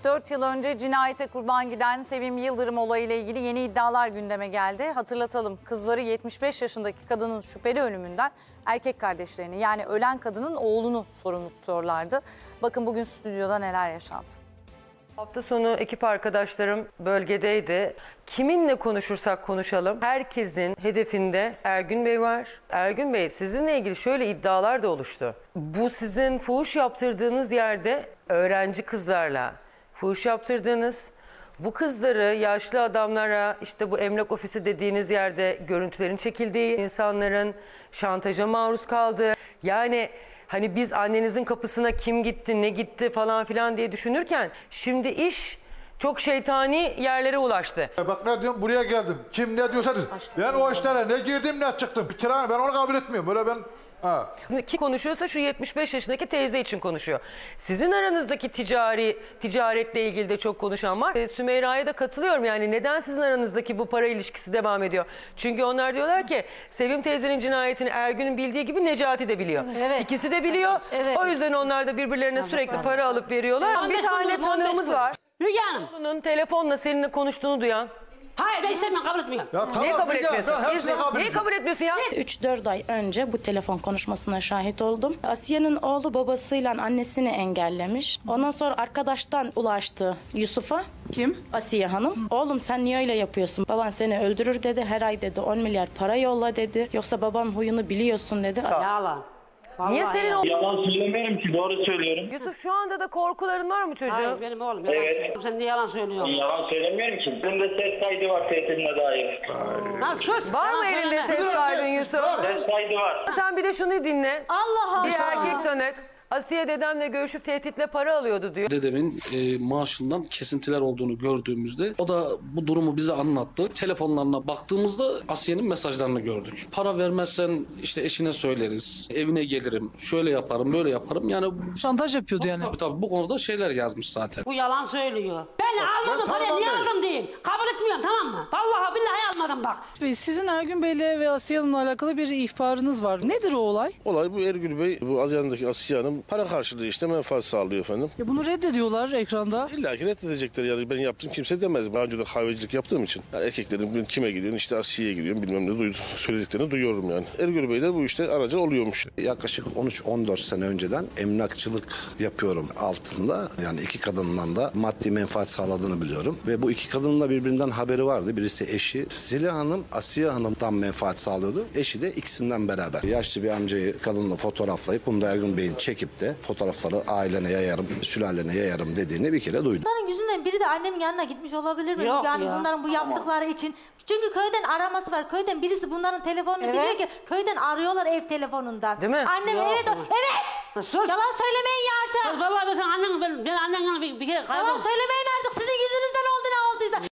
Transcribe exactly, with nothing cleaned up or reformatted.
dört yıl önce cinayete kurban giden Sevim Yıldırım olayıyla ilgili yeni iddialar gündeme geldi. Hatırlatalım, kızları yetmiş beş yaşındaki kadının şüpheli ölümünden erkek kardeşlerini, yani ölen kadının oğlunu sorumlu tutuyorlardı. Bakın bugün stüdyoda neler yaşandı. Hafta sonu ekip arkadaşlarım bölgedeydi. Kiminle konuşursak konuşalım, herkesin hedefinde Ergün Bey var. Ergün Bey, sizinle ilgili şöyle iddialar da oluştu. Bu sizin fuhuş yaptırdığınız yerde öğrenci kızlarla fuhuş yaptırdığınız, bu kızları yaşlı adamlara, işte bu emlak ofisi dediğiniz yerde görüntülerin çekildiği, insanların şantaja maruz kaldığı, yani hani biz annenizin kapısına kim gitti, ne gitti falan filan diye düşünürken şimdi iş çok şeytani yerlere ulaştı. Bak ne diyorum, buraya geldim. Kim ne diyorsa desin. Ben o işlere ne girdim ne çıktım. Bitiren, ben onu kabul etmiyorum. Böyle ben... Ha. Kim konuşuyorsa şu yetmiş beş yaşındaki teyze için konuşuyor. Sizin aranızdaki ticari ticaretle ilgili de çok konuşan var. E, Sümeyra'ya da katılıyorum, yani neden sizin aranızdaki bu para ilişkisi devam ediyor? Çünkü onlar diyorlar ki Sevim teyzenin cinayetini Ergün'ün bildiği gibi Necati de biliyor. Evet. İkisi de biliyor. Evet. O yüzden onlar da birbirlerine sürekli para alıp veriyorlar. Bir tane tanığımız var. Müge Hanım. Onun telefonla seninle konuştuğunu duyan. Hayır, ben istemiyorum, kabul etmiyorum. Ya tamam, Niye kabul Müge, etmiyorsun? ben hepsini İzle, kabul niye kabul etmiyorsun ya? üç dört ay önce bu telefon konuşmasına şahit oldum. Asiye'nin oğlu babasıyla annesini engellemiş. Ondan sonra arkadaştan ulaştı Yusuf'a. Kim? Asiye Hanım. Oğlum sen niye öyle yapıyorsun? Baban seni öldürür dedi. Her ay dedi on milyar para yolla dedi. Yoksa babanın huyunu biliyorsun dedi. Yalan. Vallahi Niye senin yalan. o... Yalan söylemiyorum ki, doğru söylüyorum. Yusuf, şu anda da korkuların var mı çocuğum? Hayır, benim oğlum yalan. Evet. Sen niye yalan söylüyorsun? Yalan söylemiyorum ki. Bende ses kaydı var tehditine dair. Lan sus. Var yalan mı elinde söyleme. ses kaydın Yusuf? Ses kaydı var. Sen bir de şunu dinle. Allah Allah. Bir erkek tanık Asiye dedemle görüşüp tehditle para alıyordu diyor. Dedemin e, maaşından kesintiler olduğunu gördüğümüzde o da bu durumu bize anlattı. Telefonlarına baktığımızda Asiye'nin mesajlarını gördük. Para vermezsen işte eşine söyleriz, evine gelirim, şöyle yaparım, böyle yaparım. Yani Şantaj yapıyordu yani. tabii tabii bu konuda şeyler yazmış zaten. Bu yalan söylüyor. Ben almadım parayı, niye aldım değil. Kabul etmiyorum, tamam mı? Vallahi billahi almadım bak. Sizin Ergün Bey'le ve Asiye Hanım'la alakalı bir ihbarınız var. Nedir o olay? Olay bu, Ergün Bey, bu yanındaki Asiye Hanım para karşılığı işte menfaat sağlıyor efendim. Ya bunu reddediyorlar ekranda. İlla ki reddedecekler, yani ben yaptım kimse demez. Daha önce de kahvecilik yaptığım için. Yani erkeklerin kime gidiyorsun, işte Asiye'ye gidiyorum, bilmem ne duydum, söylediklerini duyuyorum yani. Ergün Bey de bu işte aracı oluyormuş. Yaklaşık on üç on dört sene önceden emlakçılık yapıyorum altında. Yani iki kadından da maddi menfaat sağladığını biliyorum. Ve bu iki kadının da birbirinden haberi vardı. Birisi eşi. Zeliha Hanım, Asiye Hanım'dan menfaat sağlıyordu. Eşi de ikisinden beraber. Yaşlı bir amcayı kadınla fotoğraflayıp bunu da Ergün Bey'in çekip de fotoğrafları ailene yayarım, sülalene yayarım dediğini bir kere duydum. Bunların yüzünden biri de annemin yanına gitmiş olabilir mi? Yok Yani ya. bunların bu yaptıkları için. Çünkü köyden araması var. Köyden birisi bunların telefonunu Evet. biliyor ki köyden arıyorlar ev telefonundan. Değil mi? Annem Yok evet o, ya. evet. Sus. Yalan söylemeyin ya artık. Vallahi ben senin annen, ben, ben annenle bir, bir kere Yalan kaybolum. söylemeyin